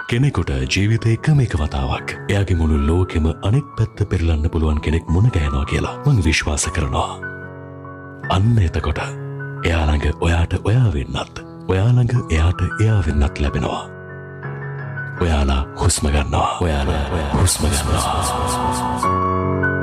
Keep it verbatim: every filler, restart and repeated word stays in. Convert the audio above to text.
කෙනෙකුට ජීවිතේ එකම එක වතාවක් එයාගේ මුළු ලෝකෙම අනෙක් පැත්ත පෙරලන්න පුළුවන් කෙනෙක් මුණ ගැහෙනවා කියලා මම විශ්වාස කරනවා. අන්න එතකොට එයා ළඟ ඔයාට ඔයා වෙන්නත්, ඔයා ළඟ එයාට එයා වෙන්නත් ලැබෙනවා. ඔයාලා හුස්ම ගන්නවා. ඔයාලා හුස්ම ගන්නවා.